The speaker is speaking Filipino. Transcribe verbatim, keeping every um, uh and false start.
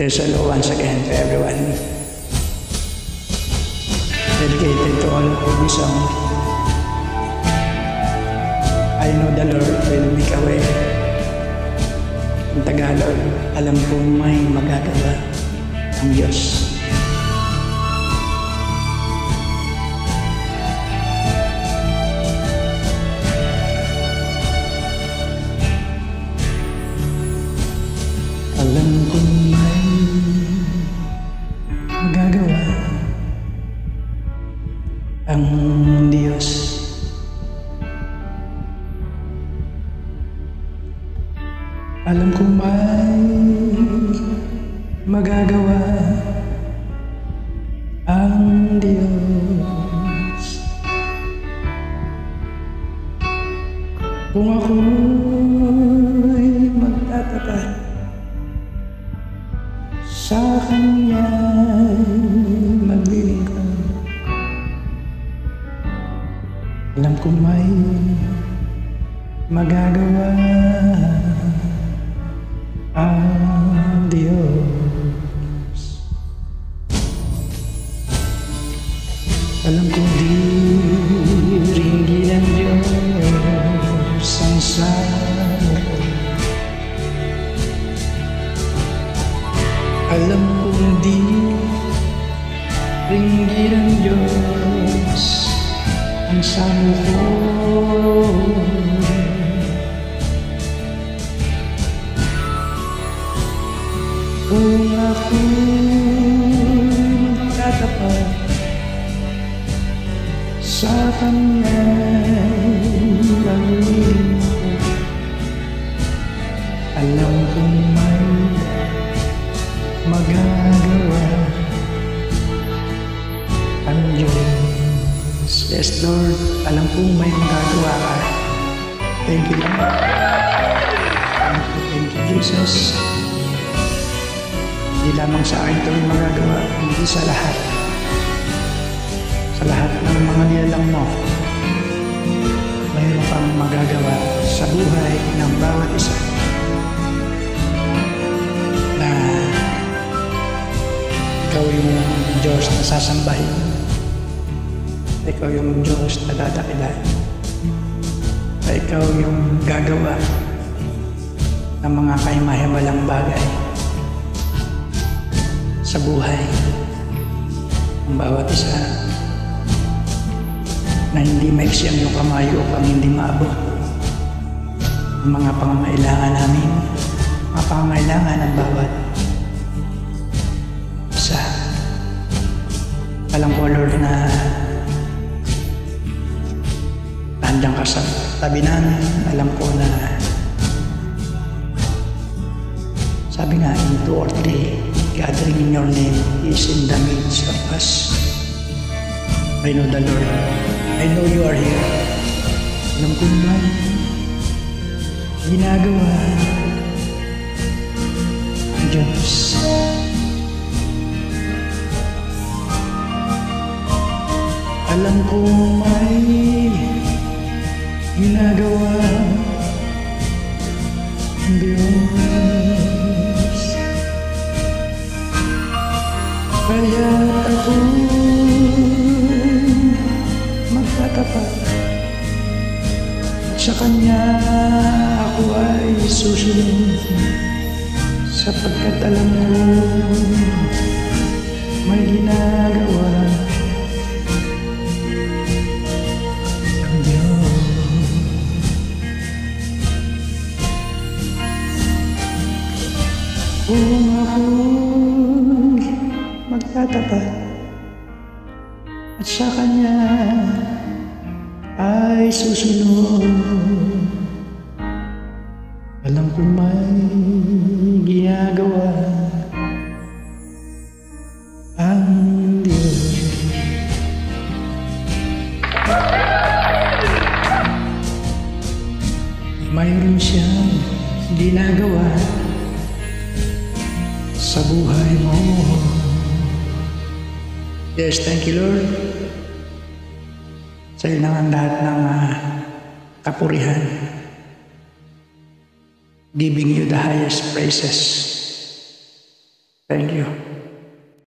There's hello once again to everyone. Dedicated to all of this song. I know the Lord will make a way. In Tagalog, alam kong may magagawa ang Diyos. Alam kong may magagawa ang Diyos. Alam kong may magagawa ang Diyos. Kung ako'y magtatapat sa Kanya'y maglilingkod, alam kong may magagawa ang Diyos. Alam kong diringgin ang Diyos ang sayo. Alam kong diringgin ang Diyos ang sayo ko. Kung ako'y tatapat sa Kanya'y maglilingkod, alam kong may magagawa ang Diyos. Yes, Lord, alam kong may magagawa ka. Thank you, Lord. Thank you, thank you, Jesus. Hindi lamang sa akin ito yung magagawa, hindi sa lahat. Sa lahat ng mga nilalang mo, mayroon kang magagawa sa buhay ng bawat isa. Na ikaw yung Diyos na sasambahin. Ikaw yung Diyos na dadakilan. Ikaw yung gagawa ng mga kaimahimalang bagay sa buhay ng bawat isa, na hindi maiksi ang iyong kamay upang hindi maabot ang mga pangangailangan namin, mga pangangailangan ng bawat isa. Alam ko, Lord, na handang ka sa tabi namin. Alam ko na sabi nga, in two or three gathering in your name is in the midst of us. I know the Lord. I know you are here. Alam kong may ginagawa ang Diyos. Alam kong may ginagawa ang Diyos. Kaya ako'y magtatapat at sa Kanya ako ay susunod, sapagkat alam mo may ginagawa ang Diyos. Kung ako'y magtatapat at sa Kanya ay susunod, alam ko may ginagawa ang Diyos. Mayroon siyang ginagawa sa buhay mo. Yes, thank you, Lord. Sa iyo na ang lahat ng uh, kapurihan. Giving you the highest praises. Thank you.